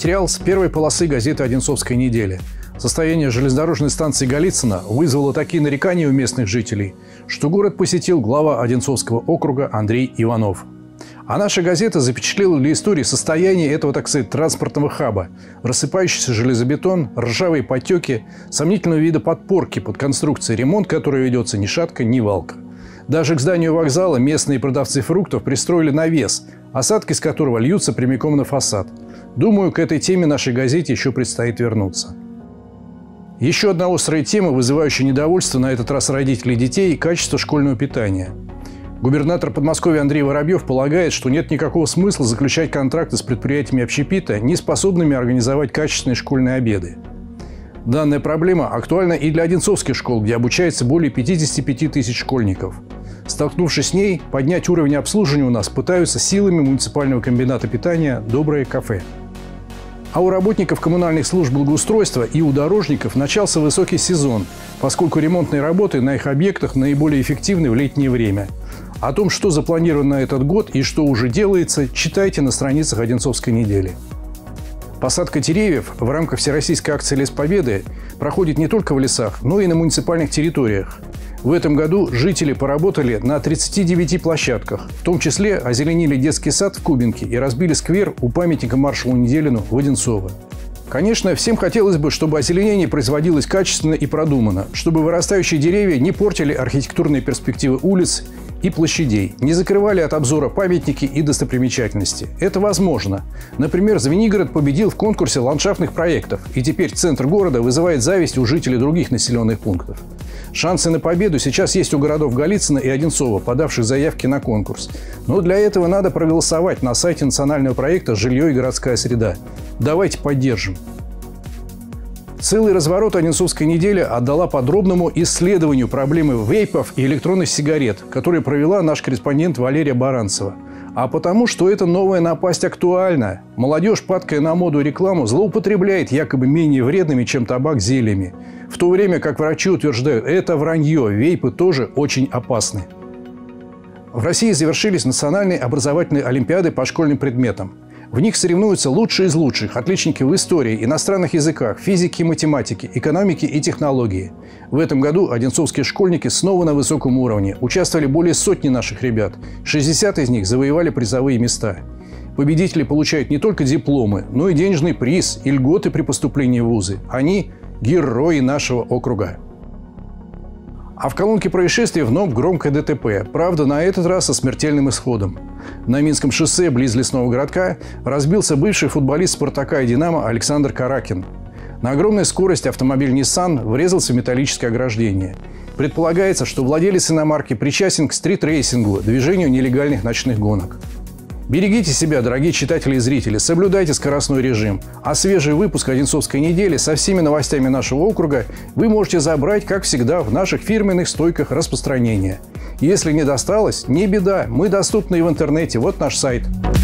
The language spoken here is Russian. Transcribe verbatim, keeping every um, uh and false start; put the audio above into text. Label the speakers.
Speaker 1: материал с первой полосы газеты «Одинцовская неделя». Состояние железнодорожной станции Голицыно вызвало такие нарекания у местных жителей, что город посетил глава Одинцовского округа Андрей Иванов. А наша газета запечатлела для истории состояние этого, так сказать, транспортного хаба. Рассыпающийся железобетон, ржавые потеки, сомнительного вида подпорки под конструкцией, ремонт которой ведется ни шатка, ни валка. Даже к зданию вокзала местные продавцы фруктов пристроили навес, осадки с которого льются прямиком на фасад. Думаю, к этой теме нашей газете еще предстоит вернуться. Еще одна острая тема, вызывающая недовольство на этот раз родителей детей – качество школьного питания. Губернатор Подмосковья Андрей Воробьев полагает, что нет никакого смысла заключать контракты с предприятиями общепита, не способными организовать качественные школьные обеды. Данная проблема актуальна и для одинцовских школ, где обучается более пятидесяти пяти тысяч школьников. Столкнувшись с ней, поднять уровень обслуживания у нас пытаются силами муниципального комбината питания «Доброе кафе». А у работников коммунальных служб благоустройства и у дорожников начался высокий сезон, поскольку ремонтные работы на их объектах наиболее эффективны в летнее время. О том, что запланировано на этот год и что уже делается, читайте на страницах «Одинцовской недели». Посадка деревьев в рамках всероссийской акции «Лес Победы» проходит не только в лесах, но и на муниципальных территориях. В этом году жители поработали на тридцати девяти площадках, в том числе озеленили детский сад в Кубинке и разбили сквер у памятника маршалу Неделину в Одинцово. Конечно, всем хотелось бы, чтобы озеленение производилось качественно и продуманно, чтобы вырастающие деревья не портили архитектурные перспективы улиц и площадей, не закрывали от обзора памятники и достопримечательности. Это возможно. Например, Звенигород победил в конкурсе ландшафтных проектов, и теперь центр города вызывает зависть у жителей других населенных пунктов. Шансы на победу сейчас есть у городов Голицыно и Одинцово, подавших заявки на конкурс. Но для этого надо проголосовать на сайте национального проекта «Жилье и городская среда». Давайте поддержим. Целый разворот «Одинцовская неделя» отдала подробному исследованию проблемы вейпов и электронных сигарет, которые провела наш корреспондент Валерия Баранцева. А потому, что эта новая напасть актуальна. Молодежь, падкая на моду и рекламу, злоупотребляет якобы менее вредными, чем табак, зельями. В то время как врачи утверждают, это вранье, вейпы тоже очень опасны. В России завершились национальные образовательные олимпиады по школьным предметам. В них соревнуются лучшие из лучших, отличники в истории, иностранных языках, физике и математике, экономике и технологии. В этом году одинцовские школьники снова на высоком уровне. Участвовали более сотни наших ребят. шестьдесят из них завоевали призовые места. Победители получают не только дипломы, но и денежный приз и льготы при поступлении в вузы. Они – герои нашего округа. А в колонке происшествий вновь громкое ДТП. Правда, на этот раз со смертельным исходом. На Минском шоссе, близ лесного городка, разбился бывший футболист «Спартака» и «Динамо» Александр Каракин. На огромной скорости автомобиль Nissan врезался в металлическое ограждение. Предполагается, что владелец иномарки причастен к стрит-рейсингу, движению нелегальных ночных гонок. Берегите себя, дорогие читатели и зрители, соблюдайте скоростной режим. А свежий выпуск «Одинцовской недели» со всеми новостями нашего округа вы можете забрать, как всегда, в наших фирменных стойках распространения. Если не досталось, не беда, мы доступны и в интернете. Вот наш сайт.